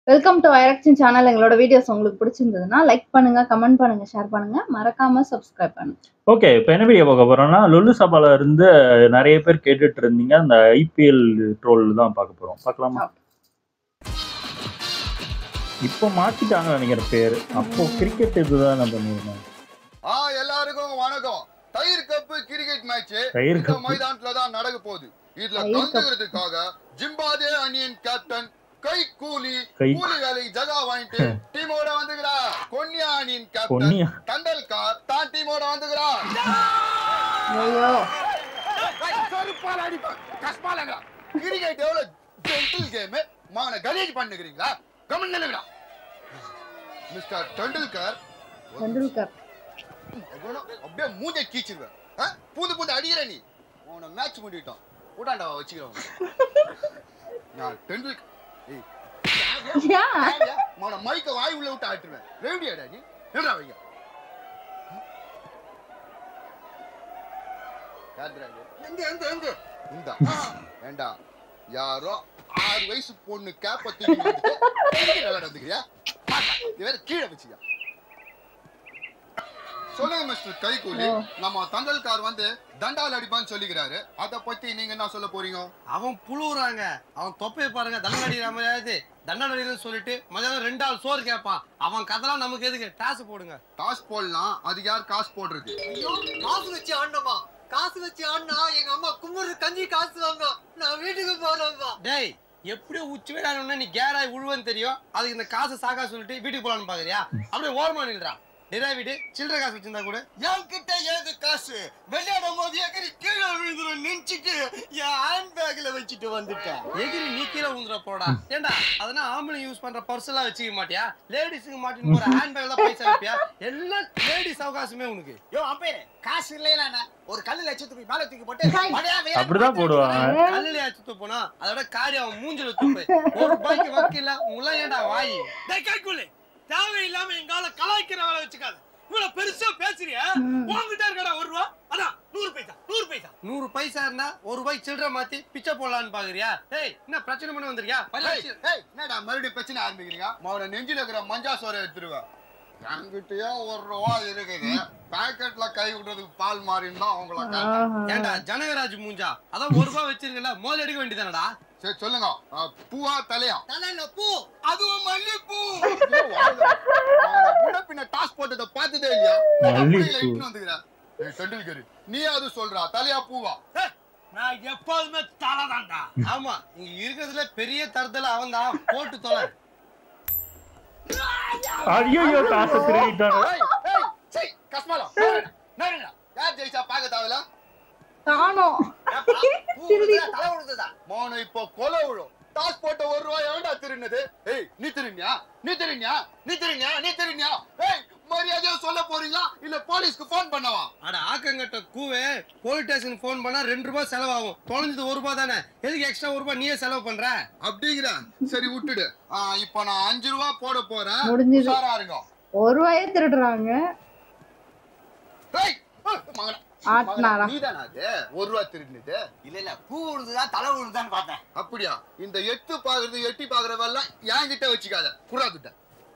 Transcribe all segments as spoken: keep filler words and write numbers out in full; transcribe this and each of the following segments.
Welcome to ஐரக்ஷன் channel. எங்களோட videos உங்களுக்கு பிடிச்சிருந்ததுன்னா லைக் பண்ணுங்க, கமெண்ட் பண்ணுங்க, ஷேர் பண்ணுங்க, மறக்காம சப்ஸ்கிரைப் பண்ணுங்க. ஓகே, இப்போ என்ன வீடியோ பார்க்க போறோம்னா லொல்லு சபால இருந்து நிறைய பேர் கேட்டுட்டு இருந்தீங்க அந்த ஐபிஎல் ட்ரோல் தான் பார்க்க போறோம். பார்க்கலாமா? இப்போ மாத்திட்டாங்க நினைக்கிற பேர். அப்போ கிரிக்கெட் இதுதான் நம்ம பண்ணிருந்தோம். ஆ எல்லாருக்கும் வணக்கம். தயிர் கப்பு கிரிக்கெட் மேட்ச் இந்த மைதானத்துல தான் நடக்க போகுது. இதுல கலந்துக்கிறதுக்காக ஜிம்பாப்வே அணியின் கேப்டன் கை கூலி கூலி வேலைக்கு ஜகா வாங்கிட்டு டீமோட வந்துக்கிறா. கொன்னியா அணியின் கேப்டன் டண்டல்கர் தான் டீமோட வந்துக்கிறா. ஐயோ சருப்பால அடிப்பா கஸ்பாலங்கா. கிரிக்கெட் எவ்வளவு ஜென்டில் கேம் மாவன கலீஜ் பண்ணுகிறீங்களா? கமெண்ட் பண்ணுங்கடா. மிஸ்டர் டண்டல்கர் டண்டல்கர் அப்படியே மூஞ்சை கீச்சிருவேன். பூந்து பூந்து அடிக்கிற நீ உன மேட்ச் முடிட்டோம். கூட்டாண்டா வச்சுக்கிறோம். நான் டெண்டுல்கர் மைக்க வாய் உள்ள விட்டு ஆட்டுருவேன். ரெடியாடா நீ? என்னடா வைங்க ஏண்டா யாரோ ஆறு வயசு பொண்ணு கேப்ப தூக்கி வந்துக்கிறியா? வேற கீழே வச்சுக்க. சொல்லுங்க மிஸ்டர் கைகூலி, நம்ம தண்டல்கார் வந்து தண்டால் அடிப்பான்னு சொல்லிக்கிறாரு. அத பத்தி நீங்க என்ன சொல்ல போறீங்க? அவன் புழுவுறாங்க. அவன் தொப்பையை பாருங்க. தண்டல் அடிக்கிற மாதிரியாவது தண்டல் அடிக்கிறதுன்னு சொல்லிட்டு மதியானம் ரெண்டு ஆள் சோறு கேட்பான். அவன் கதெல்லாம் நமக்கு எதுக்கு? டாஸ் போடுங்க. டாஸ் போடலாம். அதுக்கு யார் காசு போடுறது? ஐயோ காசு வச்சு ஆடணுமா? காசு வச்சு ஆடினா எங்க அம்மா கும்புறு கஞ்சி காசு வாங்க. நான் வீட்டுக்கு போறேன்பா. டேய், எப்படியோ உச்சி வேடானு நீ கேராய் உழுவன்னு தெரியும். அதுக்கு இந்த காசு சாகா சொல்லிட்டு வீட்டுக்கு போலான்னு பாக்குறியா? அப்படியே ஓரமா நில்றா. டிரைவிட்டு சில்லற காசு வச்சிருந்தா கூட என்கிட்ட ஏது காசு விளையாடும் போது எகிரி கீழே விழுந்துரும் நினைச்சிட்டு என் ஹேண்ட் பேக்ல வச்சுட்டு வந்துட்டேன். எகிரி நீ கீழே விழுந்துற போடா. ஏண்டா அதெல்லாம் ஆம்பளை யூஸ் பண்ற பர்ஸ் எல்லாம் வச்சுக்க மாட்டியா? லேடிஸுக்கு மாட்டின்னு போற ஹேண்ட் பேக்ல தான் பைசா வைப்பியா? எல்லாம் லேடிஸ் அவகாசமே உனக்கு. யோ அம்பேரே காசு இல்லையா? ஒரு கல்லுல அச்சு தூக்கி மேல தூக்கி போட்டு அப்படிதான் போடுவாங்க. கல்லுல அச்சு போனா அதோட காரியம் அவன் மூஞ்சில தூக்கு. ஒரு ரூபாய்க்கு வக்கீல உங்கள ஏண்டா வாய்? டேய் கைக்குள்ளே தேவையில்லாம எங்கால கலாய்க்கிற வேலை வச்சுக்காத. இவ்வளவு பெருசா பேசுறியா? உன்கிட்ட இருக்கடா ஒரு ரூபா. அதான் நூறு பைசா நூறு பைசா நூறு பைசா இருந்தா ஒரு ரூபாய் சில்லற மாத்தி பிச்சை போடலான்னு பாக்குறியா? டேய் என்ன பிரச்சனை பண்ண வந்திருக்கியா? என்னடா மறுபடியும் பிரச்சனை ஆரம்பிக்கிறீங்க? அவனை நெஞ்சில இருக்கிற மஞ்சா சோறை எடுத்துருவேன். என்கிட்டயே ஒரு ரூபா இருக்குது. பாக்கெட்ல கை விடுறதுக்கு பால் மாறினா அவங்கள ஏண்டா ஜனகராஜ் மூஞ்சா. அதான் ஒரு ரூபாய் வச்சிருக்கல மோதி அடிக்க வேண்டியதானடா. சரி சொல்லுங்க, பூவா தலையா? தலையில பூ, அதுவும் மல்லிப்பூ. பின்ன டாஸ் போட்டதை பார்த்ததே இல்லையா? டெண்டுல்கர் நீ அது சொல்றா தலையா பூவா? நான் எப்போதுமே தலைதான்டா. ஆமா, இங்க இருக்கிறதுல பெரிய தரத்துல அவன் தான். போட்டு தொலை. ஐயோ காசு திருடிட்டாங்க. கஸ்மாலா யார் ஜெயிச்சா பாக்க தேவையில்ல. காணோம். தலை விழுந்ததா? மோன இப்போ கொலை விழும். டாஸ் போட்ட ஒரு ரூபாய் எவன்டா திருடினது? ஏய் நீ திருடியா? நீ திருடியா? நீ திருடியா? நீ திருடியா? ஏய் மரியாதையா சொல்ல போறீங்களா இல்ல போலீஸ்க்கு போன் பண்ணவா? அட ஆக்கங்கட்ட கூவே, போலீஸ் ஸ்டேஷன் போன் பண்ணா ரெண்டு ரூபாய் செலவாகும். தொலைஞ்சது ஒரு ரூபாய் தானே. எதுக்கு எக்ஸ்ட்ரா ஒரு ரூபாய் நீயே செலவு பண்ற? அப்படிங்கிற சரி விட்டுடு. இப்போ நான் அஞ்சு ரூபாய் போட போறேன். முடிஞ்சது. உஷாரா இருங்க. ஒரு ரூபாயே திருடுறாங்க. ஏய் மகனா ஆட்னாரா? நீதானா அது ஒரு ரூபாய் திருடினது? இல்ல இல்ல பூ விழுந்ததா தலை விழுந்தான்னு பார்த்தேன். அப்படியா? இந்த எட்டு பாக்குறது எட்டி பாக்குறவெல்லாம் என்கிட்ட வச்சுக்காத. குறாதுட்ட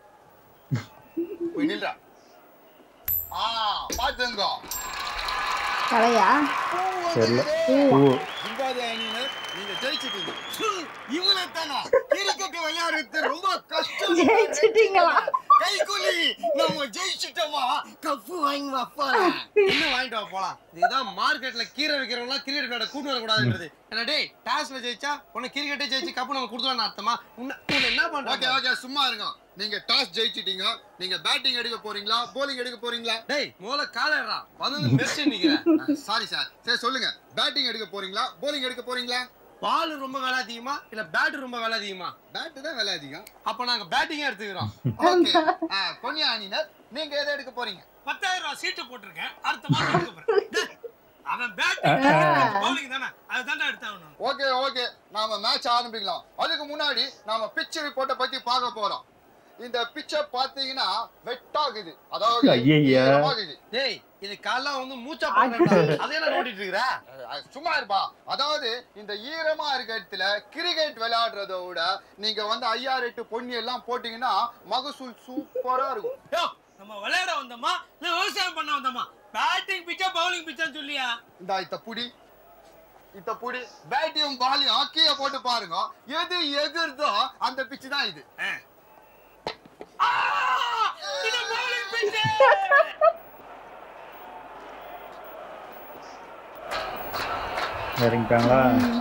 போய் நில்றா. ஆ பாத்துங்க தலையா? தெரியல. ஜிம்பாப்வே அணியினர் நீங்க ஜெயிச்சிட்டீங்க. இவனை தானா கிரிக்கெட் விளையாடுறது ரொம்ப கஷ்டம். ஜெயிச்சிட்டீங்களா? கைக்குலி நம்ம ஜெயிச்சிட்டோமா? கப்பு வாங்கி வப்பா. என்ன வாங்கிட்டு வா போலாம். இதுதான் மார்க்கெட்ல கீரை விக்கிறவங்க கிரிக்கெட் விளையாட கூட்டு வரக்கூடாதுன்றது. என்ன டேய், டாஸ்ல ஜெயிச்சா உன்னை கிரிக்கெட்டே ஜெயிச்சு கப்பு நம்ம கொடுத்துடலாம்னு அர்த்தமா? உன்னை என்ன பண்ற? ஓகே ஓகே சும்மா இருங்க. நீங்க டாஸ் ஜெயிச்சிட்டீங்க. நீங்க பேட்டிங் எடுக்க போறீங்களா போலிங் எடுக்க போறீங்களா? டேய் முதல்ல காலறா. வந்து மெர்சி நிக்கிறேன். Sorry sir. சரி சொல்லுங்க, பேட்டிங் எடுக்க போறீங்களா போலிங் எடுக்க போறீங்களா? பால் ரொம்ப விலை அதிகமா இல்ல பேட் ரொம்ப விலை அதிகமா? பேட் தான் விலை அதிகம். அப்ப நாங்க பேட்டிங்கே எடுத்துக்கிறோம். ஓகே. கொன்னியா அணியினர் நீங்க எதை எடுக்க போறீங்க? பத்தாயிரம் ரூபாய் சீட்டு போட்டிருக்கேன். அடுத்த மாசம் எடுக்க போறேன். அவன் பேட்டிங் பவுலிங் தானே, அதுதான்டா எடுத்தாகணும். ஓகே ஓகே நாம மேட்ச் ஆரம்பிக்கலாம். அதுக்கு முன்னாடி நாம பிட்ச் ரிப்போர்ட்டை பத்தி பார்க்க போறோம். இந்த பிக்சர் பாத்தீங்கன்னா வெட்டாகுது, அதாவது ஐயையா. ஈரமாகுது. டேய் இது காலைல வந்து மூச்சா போடுறா அதே நான் நோண்டிட்டு இருக்கறா. சும்மா இருப்பா. அதாவது இந்த ஈரமா இருக்க இடத்துல கிரிக்கெட் விளையாடுறத விட நீங்க வந்து ஐயாறு எட்டு பொண்ணி எல்லாம் போட்டீங்கன்னா மகசூல் சூப்பரா இருக்கும். யோ நம்ம விளையாட வந்தோமா இல்ல விவசாயம் பண்ண வந்தோமா? பேட்டிங் பிச்சா பவுலிங் பிச்சான்னு சொல்லியா? இந்த இத்த புடி இத்த புடி பேட்டியும் பாலையும் கீழே போட்டு பாருங்க, எது எதிர்தோ அந்த பிச்சு தான் இது. ஆ இது பவுலிங் பிச். இறங்கிட்டாங்களா?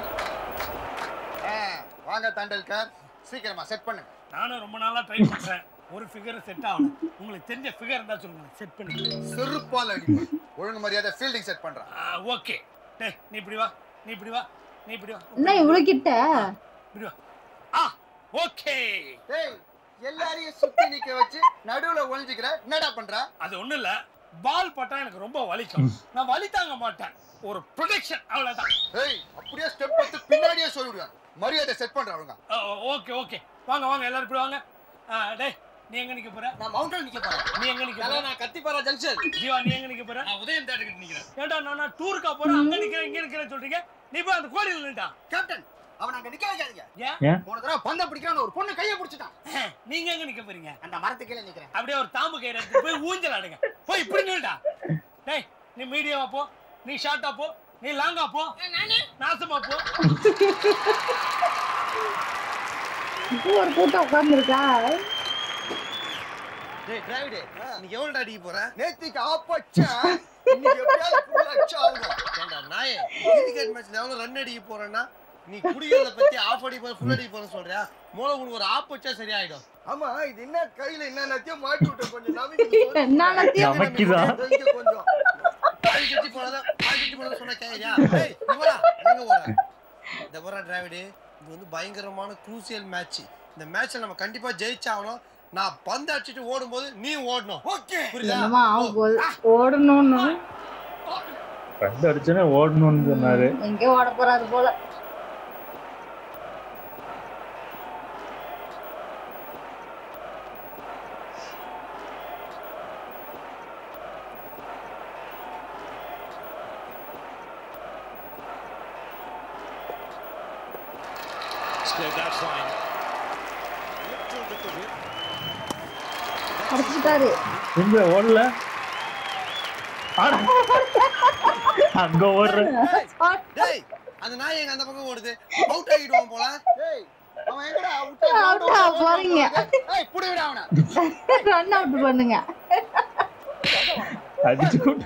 வாங்க தண்டல்கர், சீக்கிரமா செட் பண்ணுங்க. நானும் ரொம்ப நாளா ட்ரை பண்றேன், ஒரு ஃபிகர் செட் ஆகணும். உங்களுக்கு தெரிஞ்ச ஃபிகர் இருந்தா சொல்லுங்க, செட் பண்ணி. செருப்பால் அடிப்பேன். ஒழுங்கு மரியாதை ஃபீல்டிங் செட் பண்றேன். ஓகே. டேய் நீ இப்படி வா, நீ இப்படி வா, நீ இப்படி வா. என்ன இவ்வளவு கிட்ட? இப்படி வா. ஆ ஓகே. டேய் எல்லாரையும் சுத்தி நிக்க வச்சு நடுவுல ஒளிஞ்சிக்கிற என்னடா பண்ற? அது ஒண்ணு இல்ல, பால் பட்டா எனக்கு ரொம்ப வலிக்கும், நான் வலி தாங்க மாட்டேன், ஒரு ப்ரொடெக்ஷன் அவ்வளவுதான். ஏய் அப்படியே ஸ்டெப் எடுத்து பின்னாடியே சொல்லிடுவேன். மரியாதை செட் பண்றவங்க. ஓகே ஓகே வாங்க வாங்க எல்லாரும் இப்படி வாங்க. டேய் நீ எங்க நிக்க போற? நான் மவுண்டன் நிக்க போறேன். நீ எங்க நிக்க போற? நான் கத்திப்பாரா ஜங்ஷன். ஜீவா நீ எங்க நிக்க போற? நான் உதயம் தேட்டருக்கு நிக்கிறேன். ஏண்டா நான் டூருக்கா போறேன், அங்க நிக்கிறேன் இங்க நிக்கிறேன்னு சொல்றீங்க, நீ போய் அந்த கோடியில நின்னுடா. கேப்டன் அவன் அங்க நிக்க வைக்காதீங்க. ஏன்? போன தடவை பந்த பிடிக்கிறான்னு ஒரு பொண்ணு கையை பிடிச்சிட்டான். நீங்க எங்க நிக்க போறீங்க? அந்த மரத்து கீழே நிக்கிறேன். அப்படியே ஒரு தாம்பு கயிறு எடுத்து போய் ஊஞ்சல் ஆடுங்க. போய் இப்படி நின்னுடா. டேய் நீ மீடியமா போ, நீ ஷார்ட்டா போ, நீ லாங்கா போ, நானே நாசமா போ. இப்போ ஒரு கூட்டம் உட்கார்ந்துருக்கா. டேய் டிரைவிடே நீ எவ்வளவு அடிக்க போற? நேத்திக்கு ஆப்பச்சா இன்னைக்கு எப்படியாவது ஃபுல் அடிச்சு ஆகும். ஏண்டா நாயே கிரிக்கெட் மேட்ச்ல எவ்வளவு ரன் அடிக்க போறேன்னா நீ குடிக்கிறத பத்தி ஆஃப் அடி போற ஃபுல் அடி போறன்னு சொல்றியா? மூளை உனக்கு ஒரு ஆப் வச்சா சரியாயிடும். ஆமா இது என்ன கையில என்னென்னத்தையும் மாட்டி விட்ட கொஞ்சம் நவீன என்னத்தையும் நமக்குதா? கொஞ்சம் பால் கட்டி போறத பால் கட்டி போறத சொன்னா கேக்குறியா? ஏய் இவரா எங்க போற? இந்த போற டிரைவிடே இது வந்து பயங்கரமான க்ரூசியல் மேட்ச். இந்த மேட்ச்ல நம்ம கண்டிப்பா ஜெயிச்சாகணும். நான் பந்து அடிச்சிட்டு ஓடும்போது நீ ஓடணும். ஓகே புரியுதா? என்னமா ஆகும் போது ஓடணும்னு பந்து அடிச்சனே ஓடணும்னு சொன்னாரு. எங்க ஓட போறாரு போல. அடிச்சுட்டாரு. எங்க ஓடல? அங்க ஓடுற. டேய் அந்த நாய் எங்க அந்த பக்கம் ஓடுது, அவுட் ஆகிடுவான் போல. டேய் அவன் எங்கடா அவுட் அவுட்டா போறீங்க? ஏய் புடிடா அவனை. ரன் அவுட் பண்ணுங்க. அடிச்சு போட்டு.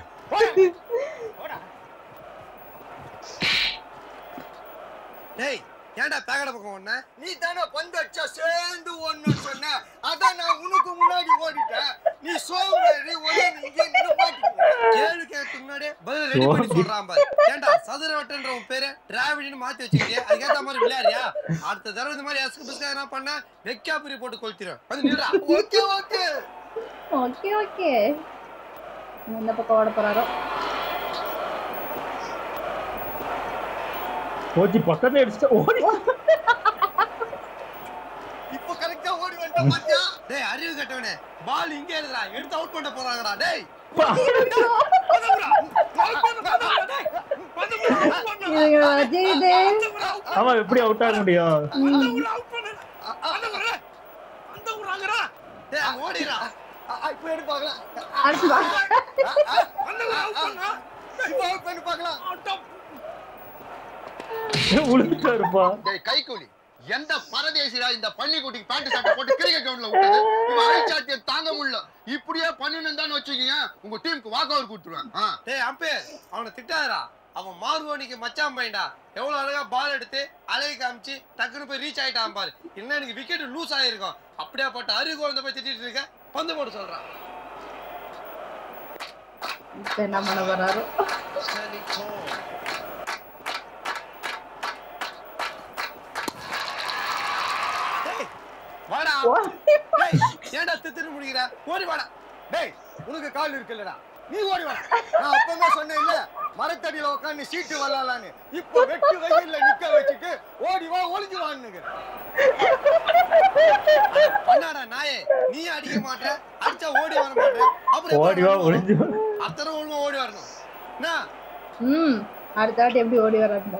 டேய் ஏன்டா பேக்கட பக்கம் ஓடுன? நீ தானே பந்து அடிச்சா சேர்ந்து ஒண்ணு சொன்ன, அதான் நான் உனக்கு முன்னாடி ஓடிட்டேன். நீ சோம்பேறி ஒரே இங்கே நின்னு மாட்டிக்கிற. கேள்வி கேட்க முன்னாடியே பதில் ரெடி பண்ணி சொல்றான் பாரு. ஏன்டா சதுரவட்டன்ற உன் பேரு டிராவிட்னு மாத்தி வச்சிருக்கியே, அதுக்கேத்த மாதிரி விளையாடுறியா? அடுத்த தடவை இந்த மாதிரி எஸ்கு பிஸ்கா என்ன பண்ண வெக்காபுரி போட்டு கொளுத்திடுவேன். வந்து நில்றா. Okay okay okay okay. எந்த பக்கம் ஓட போறாரோ? ஓடி பக்கத்துல அடிச்சா ஓடி. இப்போ கரெக்ட்டா ஓடி வந்துட்ட பாத்தியா? டேய் அறிவு கட்டவனே, பால் இங்க இருக்குடா, எடுத்து அவுட் பண்ண போறாங்கடா. டேய் அவன் எப்படி அவுட் ஆக முடியும்? டேய் அவன் ஓடிடா. இப்போ எடுத்து பார்க்கலாம். அடிச்சு வா. இப்போ அவுட் பண்ணி பார்க்கலாம். உளுந்துட்டா இருப்பா. டேய் கைக்கூலி, எந்த பரதேசிடா இந்த பள்ளிக்குட்டிக்கு பேண்ட் சட்டை போட்டு கிரிக்கெட் கிரவுண்ட்ல விட்டது? இவன் அழிச்சாட்டிய தாங்க முடியல. இப்படியே பண்ணினு வச்சுக்கீங்க, உங்க டீமுக்கு வாக் ஓவர் கொடுத்துருவேன். டேய் அம்பேர் அவனை திட்டாதடா. அவன் மார்கோனிக்கு மச்சான் பையன்டா. எவ்வளவு அழகா பால் எடுத்து அழகி காமிச்சு டக்குன்னு போய் ரீச் ஆயிட்டான் பாரு. இல்ல எனக்கு விக்கெட் லூஸ் ஆயிருக்கும். அப்படியே போட்டு அருகு குழந்தை போய் திட்டிட்டு இருக்க, பந்து போட்டு சொல்றான். இப்ப என்ன பண்ண போறாரோ? வாடா. டேய் ஏன்டா தித்திட்டு முடிக்கிற? ஓடி வாடா. டேய் உனக்கு கால் இருக்குல்லடா, நீ ஓடி வாடா. நான் அப்பவே சொன்னேன் இல்ல, மரத்தடியில உட்காந்து சீட்டு வரலான்னு. இப்போ வெட்டு வெயில்ல நிக்க வச்சுட்டு ஓடி வா ஒளிஞ்சு வான்னு. பண்ணாடா நாயே. நீ அடிக்க மாட்ட, அடிச்சா ஓடி வர மாட்ட. அப்புறம் ஓடி வா ஒளிஞ்சு அத்தனை ஒழுங்கா ஓடி வரணும். என்ன? ம் அடுத்த வாட்டி எப்படி ஓடி வராது?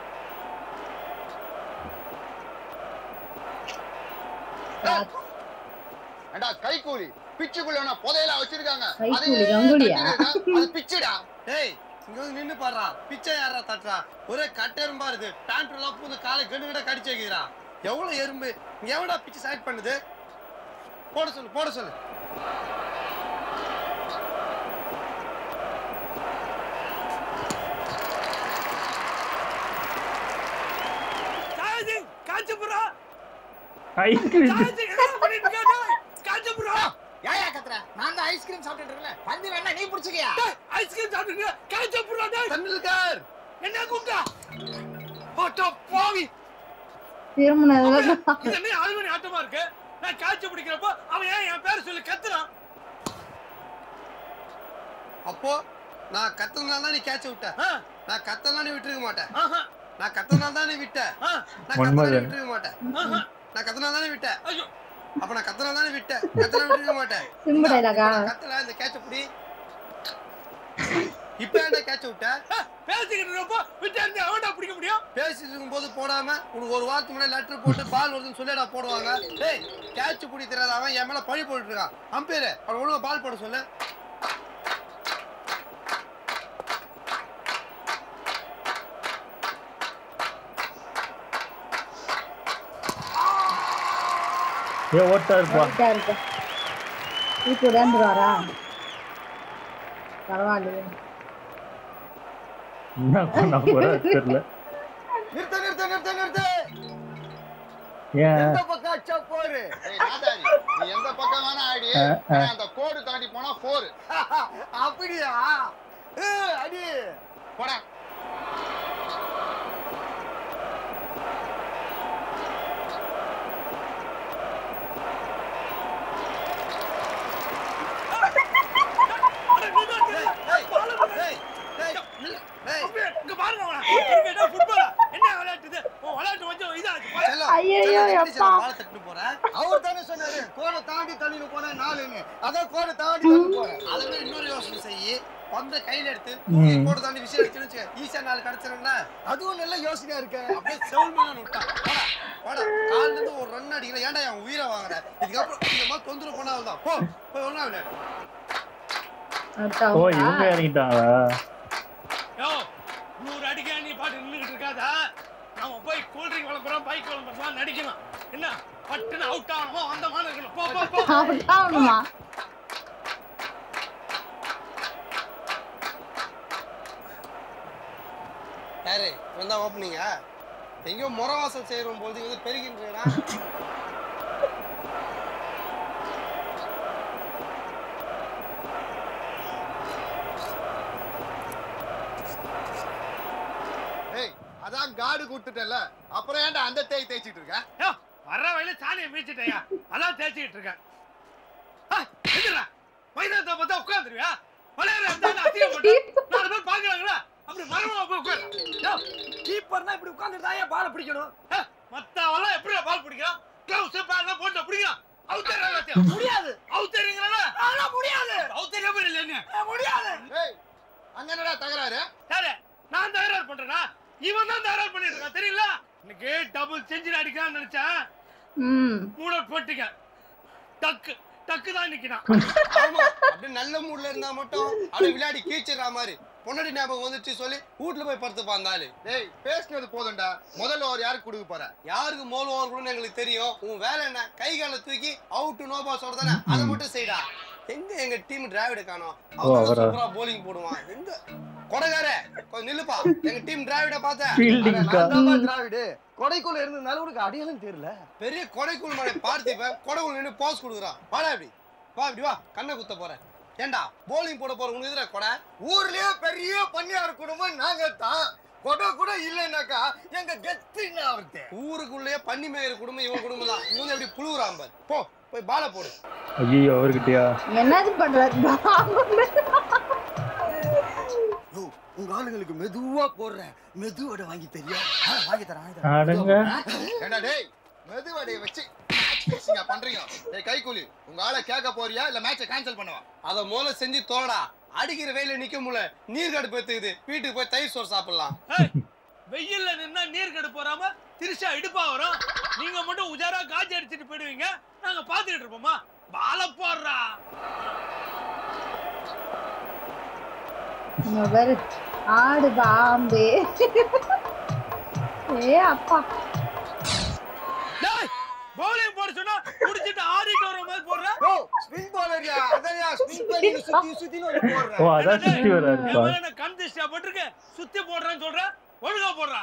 அடா கைக்கூலி பிச்சுக்குள்ள புதையலா வச்சிருக்காங்க. கைக்கூலி கங்குலியா? அது பிச்சுடா. டேய் இங்க வந்து நின்னு பாடுறா. பிச்சை யாரா தட்டுறா? ஒரே கட்டெரும்பா இருக்கு. பேண்ட் எல்லாம் பூந்து காலை கெடு கிட்ட கடிச்சு வைக்கிறா. எவ்வளவு எறும்பு இங்க எவ்வளோ பிச்சு செலக்ட் பண்ணுது? போட சொல்லு போட சொல்லு. சாயதி காஞ்சபுரா ஐஸ்கிரீம் சாயதி என்ன பண்ணிட்டு இருக்க? காஞ்சபுரா யாயா கத்துற? நான் தான் ஐஸ்கிரீம் சாப்பிட்டுட்டு இருக்கல. பந்து வேணா நீ புடிச்சுக்கியா? ஐஸ்கிரீம் சாப்பிட்டு காஞ்சபுரா டேய் தன்னில்கார் என்ன கூட்டா? போட்டோ பாவி திருமணம் இது என்ன ஆளுமணி ஆட்டமா இருக்கு? நான் காய்ச்சி பிடிக்கிறப்போ அவன் ஏன் என் பேரை சொல்லி கத்துறான்? அப்போ நான் கத்தனால தான் நீ கேட்ச விட்ட. ஆ, நான் கத்தனால நீ விட்டுருக்க மாட்டேன். ஆஹா, நான் கத்தனால தான் நீ விட்ட. ஆ, நான் கத்தனால விட்டுருக்க மாட்டேன். ஆஹா. நான் கத்தனால தான் விட்ட. ஐயோ அப்ப நான் கத்தனால தான் விட்ட. கத்தனால விட்டுருக்க மாட்டேன். சிம்பு டைலாகா? கத்தல இந்த கேட்ச புடி. இப்போ என்ன கேட்ச விட்ட? ஆ, பேசிக்கிட்டு இருக்கப்போ விட்டு இருந்து அவன்டா பிடிக்க முடியும்? பேசிட்டு இருக்கும்போது போடாம உனக்கு ஒரு வாரத்துக்கு முன்னாடி லெட்டர் போட்டு பால் வருதுன்னு சொல்லிடா போடுவாங்க. டேய் கேட்ச் பிடி தெரியாத அவன் என் மேல பழி போட்டுட்டு இருக்கான். அம்பேரு அவன் ஒழுங்கா பால் போட சொல்லு. ஏ ஓட்டா இருப்பா கரெக்டா இருக்கு. தூக்கி விடாந்துருவாரா? பரவாயில்லையே. என்ன பண்ண போறா தெரியல. நிறுத்த நிறுத்த நிறுத்த நிறுத்த. ஏன் எந்த பக்கம் அச்சா போரு? ஏய் நாதாரி, நீ எந்த பக்கம் வேணா ஆடி. ஆனா அந்த கோடு தாண்டி போனா போர். அப்படியா? ஏ அடி. போடா. அட, நீதான் தெரியுது. டேய் பாலு பண்ணு. டேய் டேய் டேய் அப்படியே இங்க பாருங்க அவனை. கிரிக்கெட்டா, ஃபுட்பாலா? என்ன விளையாட்டு இது? உன் விளையாட்டு கொஞ்சம் இதாச்சு. போடா. செல்லம் ஐயையோ, செல்லம், எப்படி எப்பா. செல்லம் பால் தட்டு போற? அவர் தானே சொன்னாரு கோடை தாண்டி தள்ளிட்டு போனா நாலுன்னு. அதான் கோடை தாண்டி தள்ளி போறேன். அதை விட இன்னொரு யோசனை செய்யி. பந்த கையில எடுத்து தூக்கி போட்டு தாண்டி விஷயம் எடுத்துன்னு வச்சுக்க. ஈஸியா நாலு கிடைச்சிருந்தா அதுவும் நல்ல யோசனையா இருக்கு. அப்படியே செவுல் மேல விட்டான். வாடா வாடா கால்ல இருந்து ஒரு ரன் அடிக்கல. ஏன்டா என் உயிரை வாங்குற? இதுக்கப்புறம் இந்த மாதிரி தொந்தரவு பண்ணாதான் போ போய் ஒண்ணா விளையாடு. அடுத்த ஓ அவுட்டா? இவங்க இறங்கிட்டாங்களா? யோ, நூறு அடிக்க நீ பாட்டு நின்றுகிட்டு இருக்காதா? நாம போய் கூல்ட்ரிங்க் வளர்க்குறோம், பைக் வளர்க்குறோம் நடிக்கலாம். என்ன பட்டுன்னு அவுட் ஆகணுமோ அந்த மாதிரி இருக்கணும். போ போ போ. அவுட் ஆகணுமா? யாரு இவன் தான் ஓப்பனிங்கா? எங்கேயோ முறவாசல் செய்யறோம் போது இங்க வந்து பெருகின்றா. ஏய் அதான் காடு கொடுத்துட்டல. அப்புறம் ஏன்டா அந்த தேய் தேய்ச்சிட்டு இருக்க? யோ, வர்ற வழியில சாணியை மீச்சிட்டயா? அதான் தேய்ச்சிக்கிட்டு இருக்கேன். ஆ, எந்திரா. மைதானத்தை பார்த்தா உட்காந்துருவியா? விளையாடுற இடத்துல அசிங்கம் போட்டு நாலு பேர் பாக்குறாங்களா? அப்படி மரமா போய் உட்காரு. யோ, கீப்பர்னா இப்படி உட்கார்ந்துட்டு தான் ஏன் பாலை பிடிக்கணும்? ஆ, மத்தவெல்லாம் எப்படிடா பால் பிடிக்கிறான்? கிளவுஸ் பேட்லாம் போட்டு பிடிக்கிறான். அவுத்தர் எல்லாத்தையும் முடியாது. அவுத்தரிங்கறல? அதெல்லாம் முடியாது. அவுத்தரியா போய் இல்லைன்னு. முடியாது. ஏய் அங்க என்னடா தகராறு? யாரு? நான் தகராறு பண்றேனா? இவன் தான் தகராறு பண்ணிட்டு இருக்கான் தெரியல. இன்னைக்கு டபுள் செஞ்சுரி அடிக்கலாம்னு நினைச்சேன். ம் மூணு போட்டுக்க. டக்கு டக்கு தான் நிக்கிறான். ஆமா அப்படியே நல்ல மூட்ல இருந்தா மட்டும் அப்படியே விளையாடி கீச்சிடுற மாதிரி பொன்னாடி ஞாபகம் வந்துச்சு சொல்லி வீட்டுல போய் படுத்து பார்த்தாலு. டேய் பேசுனது போதும்டா. முதல்ல ஒரு யாருக்கு கொடுக்க போற? யாருக்கு மோல் ஓவர்களும் எங்களுக்கு தெரியும். உன் வேலை என்ன? கை கால தூக்கி அவுட் நோ பால் சொல்றதானே அதை மட்டும் செய்டா. எங்க எங்க டீம் டிராவிட காணோம். அவன் சூப்பரா போலிங் போடுவான். எங்க கொடைகார கொஞ்சம் நில்லுப்பா. எங்க டீம் டிராவிட பார்த்தேன். ஃபீல்டிங்கா? திராவிடு கொடைக்குள்ள இருந்து நலவுக்கு அடையாளம் தெரியல. பெரிய கொடைக்குள் மலை பார்த்திப்பேன். கொடைக்குள் நின்று பாஸ் கொடுக்குறான். வாடா இப்படி வா இப்படி வா. கண்ணை குத்த போறேன். ஏண்டா போலிங் போட போற உனக்கு இதுல கொடை? ஊர்லயே பெரிய பண்ணியார் குடும்பம் நாங்க தான். கொடை கூட இல்லைன்னாக்கா எங்க கெத்துன்னு அவர்த்தே. ஊருக்குள்ளேயே பன்னி மேயர் குடும்பம் இவன் குடும்பம் தான். இவன் வந்து எப்படி புழுவுறான் பாரு. போ போய் பாலை போடு. ஐயோ அவர்கிட்டயா? என்னது பண்றாரு? உங்க ஆளுங்களுக்கு மெதுவா போடுறேன். மெதுவடை வாங்கி தெரியும். வாங்கி தரேன். அடங்க ஏண்டா டேய் மெதுவடைய வச்சு மேட்ச் ஃபிக்ஸிங்கா பண்றீங்க? ஏய் கைக்கூலி உங்க ஆளை கேட்க போறியா இல்ல மேட்சை கேன்சல் பண்ணவா? அத மூல செஞ்சு தோடா. அடிக்கிற வெயில நிக்க முடியல, நீர் கடுப்பு ஏத்துக்குது. வீட்டுக்கு போய் தயிர் சோறு சாப்பிடலாம். வெயில்ல நின்னா நீர் கடுப்பு வராம திருஷா இடுப்பா வரும். நீங்க மட்டும் உஜாரா காய்ச்சி அடிச்சிட்டு போயிடுவீங்க, நாங்க பாத்துக்கிட்டு இருப்போமா? பால போடுறா ஆடு பாம்பே. ஏ அப்பா பவுலிங் போட சொன்னா குடிச்சிட்டு ஆடிட்டு வர மாதிரி போடுற. ஓ ஸ்பின் பவுலர்யா, அதயா ஸ்பின் பண்ணி சுத்தி சுத்தி வந்து போடுற. ஓ அத சுத்தி வராருப்பா. நான் கண் திஷ்டா போட்டுருக்கு, சுத்தி போடுறேன்னு சொல்ற, ஒழுங்கா போடுறா.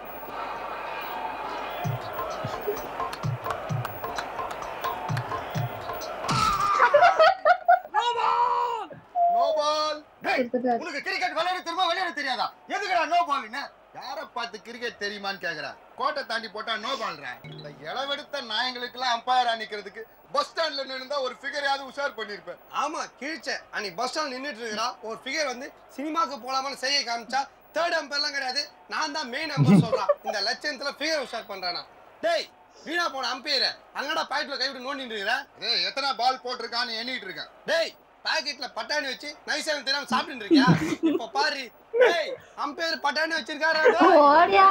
No ball no ball. உனக்கு கிரிக்கெட் விளையாட தெரியுமா விளையாட தெரியாதா? எதுக்குடா நோ பால்னு? யார பார்த்து கிரிக்கெட் தெரியுமான்னு கேக்குறா. கோட்டை தாண்டி போட்டா நோ பால்றா. இந்த இளவெடுத்த நாயங்களுக்கு எல்லாம் அம்பையரா நிக்கிறதுக்கு பஸ் ஸ்டாண்ட்ல நின்னுதா ஒரு ஃபிகரையாவது உஷார் பண்ணிருப்பேன். ஆமா கிழிச்ச அன்னைக்கு பஸ் ஸ்டாண்ட் நின்றுட்டு இருக்கிறா. ஒரு ஃபிகர் வந்து சினிமாக்கு போலாமான்னு செய்ய காமிச்சா தேர்ட் அம்பையர் எல்லாம் கிடையாது, நான் தான் மெயின் அம்பையர் சொல்றான். இந்த லட்சத்துல ஃபிகர் உஷார் பண்றானா? டேய் வீணா போன அம்பையர் அங்கடா பாக்கெட்ல கைவிட்டு நோண்டிட்டு இருக்கிற. ஏய் எத்தனை பால் போட்டிருக்கான்னு எண்ணிட்டு இருக்கேன். டேய் பாக்கெட்ல பட்டாணி வச்சு நைஸா தெரியாம சாப்பிட்டு இருக்கியா? இப்ப பாரு, டேய் அம்பையர் பட்டாணி வச்சிருக்காரு. ஓடியா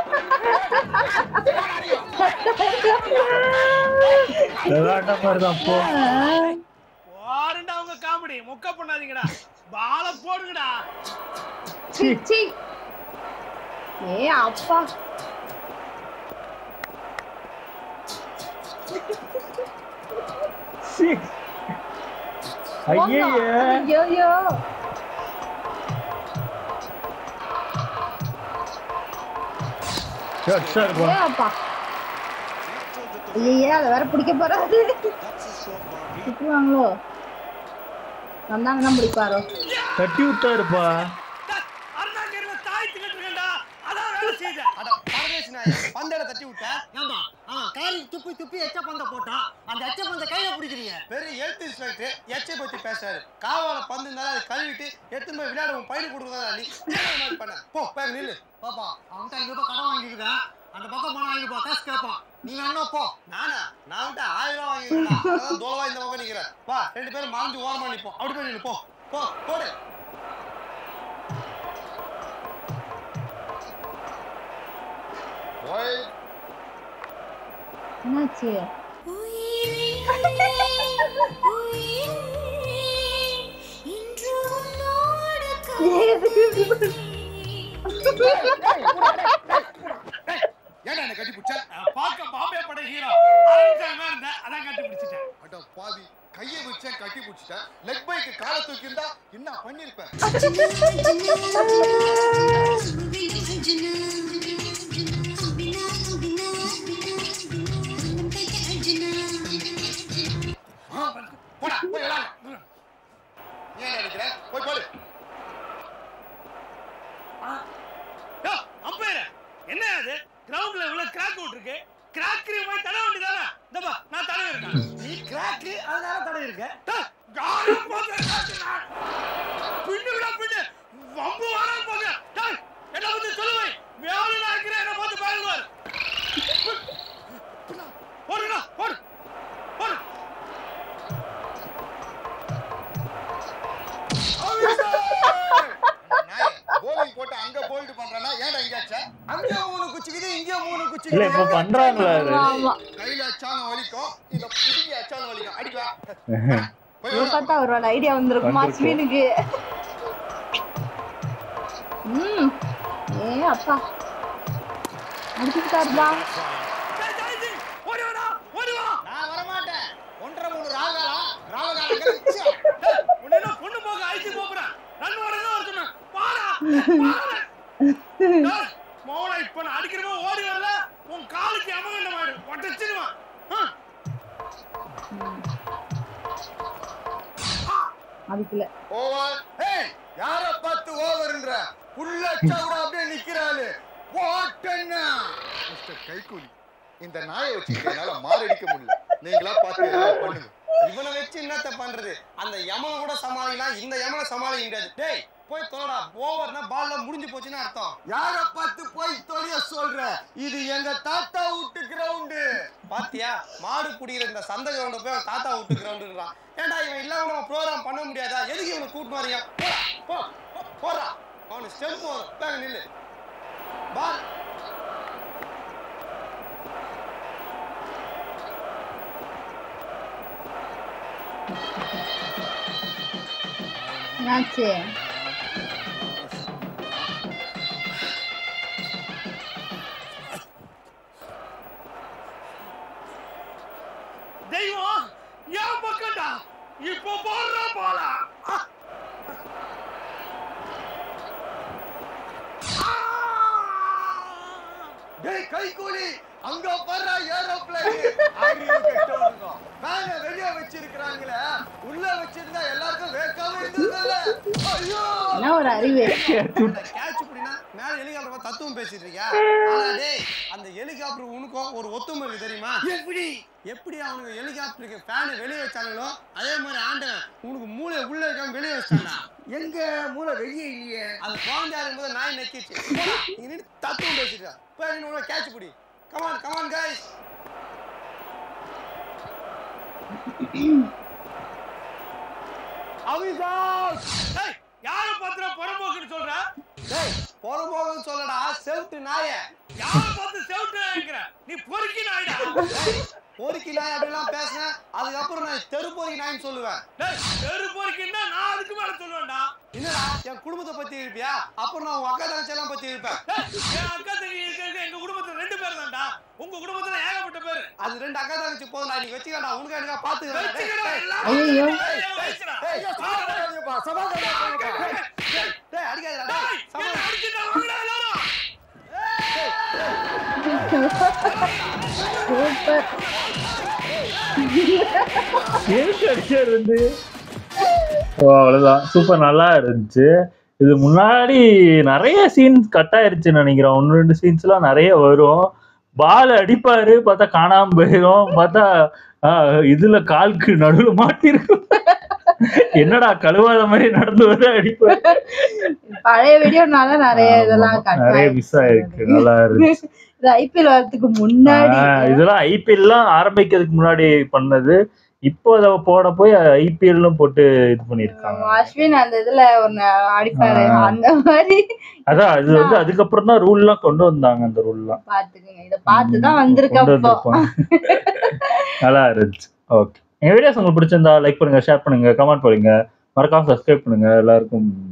விளையாட்ட மாதிரி தான் போ. வாரண்டா அவங்க காமெடி மொக்க பண்ணாதீங்கடா, பால போடுங்கடா. C C. ஏ அப்பா சிக்ஸ். ஐயே ஐயோ ஐயோ. ஷாட் ஷாட் போ. ஏ அப்பா ஐயே அத வேற பிடிக்க போறாரு. திட்டுவாங்களோ? வந்தாங்க தான் பிடிப்பாரோ? தட்டி விட்டாருப்பா. அண்ணா கேர்ல தாய்த்து கட்டுறேன்டா, அதான் வேலை செய்யுது. அட பரதேசி நாயே, பந்தட தட்டி விட்ட. ஏண்டா அவன் காலில் துப்பி துப்பி எச்ச பந்த போட்டான். அந்த எச்ச பந்த கையில பிடிக்கிறீங்க. பெரிய ஹெல்த் இன்ஸ்பெக்டர் எச்சை பத்தி பேசுறாரு. காவால பந்து இருந்தாலும் அதை கழுவிட்டு எடுத்து போய் விளையாட உன் பையனுக்கு கொடுக்குறதா நீ என்ன மாதிரி பண்ண? போ பேர் நில்லு. பாப்பா அவன்கிட்ட ஐநூறு ரூபாய் கடன் வாங்கிருக்கேன். அந்த பக்கம் போனா ஐநூறு ரூபாய் காசு கேட்பான். நீ வேணா போ. நானா நான் வந்து ஆயிரம் ரூபாய் வாங்கிருக்கேன். அதான் தோலவா இந்த பக்கம் நிக்கிறேன். வா ரெண்டு பேரும் மறைஞ்சு ஓரமா நிப்போம். அப்படி போய் நில்லு. போ போ போடு. ஓய் என்னாச்சு? ஏன்டா என்ன கட்டி பிடிச்ச? பாக்க பாம்பே பட ஹீரோ அரவிந்த் இருந்த அதான் கட்டி பிடிச்சிட்டேன். அட பாவி, கையை வச்சேன் கட்டி பிடிச்சிட்டேன். லெக் பைக்கு காலை தூக்கி இருந்தா என்ன பண்ணிருப்பேன்? போடா போய் விளையாடு. ஏன் நினைக்கிற? போய் போடு. அம்பையர் என்ன அது கிரவுண்ட்ல இவ்வளவு கிராக் விட்டுருக்கு, கிராக் போய் தட வேண்டியதானே? இந்தப்பா நான் தடவை இருக்கேன். நீ கிராக்கு அதனால தடவை இருக்க. பின்னுடா பின்னு வம்பு வர போக என்ன பத்தி சொல்லுவேன். வேலை இருக்கிற என்ன பார்த்து பாருங்க. போடுடா போடு போடு. போலிங் போட்டு அங்க போல்ட் பண்றானா? ஏன்டா இங்க அச்சா? அங்க மூணு குச்சிக்குது, இங்க மூணு இல்ல குச்சிக்குது. இப்ப பண்றாங்களா அது? ஆமா. கையில அச்சாலும் வலிக்கும், இந்த புடிங்கி அச்சாலும் வலிக்கும். அடிக்கா. போய் இவ பார்த்தா அவரோட ஐடியா வந்திருக்குமா ஸ்வீனுக்கு? ம். ஏ அப்பா அடிச்சுட்டாருடா. ஓடி வாடா ஓடி வா. நான் வர மாட்டேன். ஒன்றரை மூணு ராகாலா ராகாலா உன்ன பொண்ணு போக ஐசி போறேன். ரன் ஓடணும் வரணும். பாடா பாடா. மோளை இப்ப நான் அடிக்கிறப்போ ஓடி வரல, உன் காலுக்கு அமங்கண்ட மாடு ஒட்டச்சிடுமா. அதுக்குள்ள ஓவர். ஏய் யார பார்த்து ஓவர்ன்ற? உள்ள அச்சா கூட அப்படியே நிக்கிறாளு. வாட்டன்னா மிஸ்டர் கைக்கூலி, இந்த நாயை வச்சு என்னால மாரடிக்க முடியல. நீங்களா பார்த்து ஏதாவது பண்ணுங்க. இவனை வச்சு என்னத்த பண்றது? அந்த யமனை கூட சமாளிக்கலாம், இந்த யமனை சமாளிக்க முடியாது. டேய் போய் தொலைடா. ஓவர்னா பால்ல முடிஞ்சு போச்சுன்னு அர்த்தம். யார பார்த்து போய் தொலைய சொல்ற? இது எங்க தாத்தா வீட்டு கிரவுண்டு. பாத்தியா, மாடு குடிக்கிற இந்த சந்தை கிரவுண்ட போய் அவன் தாத்தா வீட்டு கிரவுண்டுன்றான். ஏன்டா இவன் இல்லாம நம்ம ப்ரோக்ராம் பண்ண முடியாதா? எதுக்கு இவனை கூட்டு வரீங்க? போடா போ போடா. அவனு ஸ்டெப் போதும். பேங்க நில்லு. பால் என்னாச்சு? தெய்வம் என் பக்கம்டா. இப்போ போடுறா போலா. டேய் கைகூலி, அங்க பாரு ஏரோப்ளேன். அறிவு கெட்டவங்க. மேல வெளிய வச்சிருக்காங்களே, உள்ள வச்சிருந்தா எல்லாருக்கும் வேக்காம இருந்ததுல. ஐயோ என்ன ஒரு அறிவு. கேட்ச் புடினா மேல ஹெலிகாப்டர் தத்துவம் பேசிட்டு இருக்கியா? ஆனா டேய் அந்த ஹெலிகாப்டர் உனக்கும் ஒரு ஒத்துமை இருக்கு தெரியுமா? எப்படி எப்படி அவனுக்கு ஹெலிகாப்டருக்கு ஃபேன் வெளிய வச்சாங்களோ அதே மாதிரி ஆண்டவன் உனக்கு மூளை உள்ள இருக்காம வெளிய வச்சானா? எங்க மூளை வெளியே இல்லையே. அது குழந்தையா இருக்கும்போது நாய் நக்கிச்சு. நீ நின்னு தத்துவம் பேசிட்டு போய் நீ உள்ள கேட்ச் புடி. Come on come on guys. அவிசாஸ். டேய் யார பத்திர புறம்போக்குன்னு சொல்ற? டேய் புறம்போக்குன்னு சொல்லடா செவுட்டு நாயே. யார பார்த்து செவுட்டு நாய்ங்கற? நீ பொறுக்கி நாய்டா. பொறுக்கி நாய் அப்படிலாம் பேசுன அதுக்கு அப்புறம் நான் தெரு பொறுக்கி நாய்னு சொல்லுவேன். டேய் தெரு பொறுக்கின்னா நான் அதுக்கு மேல சொல்லுவேன்டா. என்னடா என் குடும்பத்தை பத்தி இருப்பியா? அப்புறம் நான் உங்க அக்கா தங்கச்சி எல்லாம் பத்தி இருப்பேன். என் அக்கா தங்கச்சி இருக்கிறது எங்க குடும்பத்துல ரெண்டு பேர் தான்டா. உங்க குடும்பத்துல ஏகப்பட்ட பேர். அது ரெண்டு அக்கா தங்கச்சி போதும். நான் நீ வச்சுக்கடா. உனக்கு எனக்கா பாத்துக்கடா. ஐயோ ஏய் சமாதானப்பா, சமாதானப்பா. டேய் அடிக்காதடா. டேய் சமாதானம் அடிச்சிட்டா வாங்கடா எல்லாரும். சூப்பர். இருந்து ஓ அவ்வளவுதான். சூப்பர், நல்லா இருந்துச்சு. இது முன்னாடி நிறைய சீன்ஸ் கட் ஆயிருச்சுன்னு நினைக்கிறேன். ஒன்னு ரெண்டு சீன்ஸ் எல்லாம் நிறைய வரும். பால் அடிப்பாரு, பார்த்தா காணாம போயிடும். பார்த்தா இதுல கால்க்கு நடுவுல மாட்டிருக்கும். என்னடா கழுவாத மாதிரி நடந்து வர அடிப்பாரு. பழைய வீடியோனால நிறைய இதெல்லாம் நிறைய மிஸ் ஆயிருக்கு. நல்லா இருந்துச்சு. இது ஐபிஎல் வரதுக்கு முன்னாடி, இதெல்லாம் ஐபிஎல் எல்லாம் ஆரம்பிக்கிறதுக்கு முன்னாடி பண்ணது. இப்போ அத போட போய் ஐபிஎல்லும் போட்டு இது பண்ணிருக்காங்க. அஸ்வின் அந்த இதுல ஒன்னு அடிப்பாரு அந்த மாதிரி. அதான் இது வந்து அதுக்கப்புறம் தான் ரூல் எல்லாம் கொண்டு வந்தாங்க. அந்த ரூல் எல்லாம் பாத்துக்கங்க, இத பார்த்துதான் வந்திருக்கப்போ. நல்லா இருந்துச்சு. ஓகே, எங்க வீடியோஸ் உங்களுக்கு பிடிச்சிருந்தா லைக் பண்ணுங்க, ஷேர் பண்ணுங்க, கமெண்ட் பண்ணுங்க, மறக்காம சப்ஸ்கிரைப் பண்ணுங்க. எல்லாருக்கும்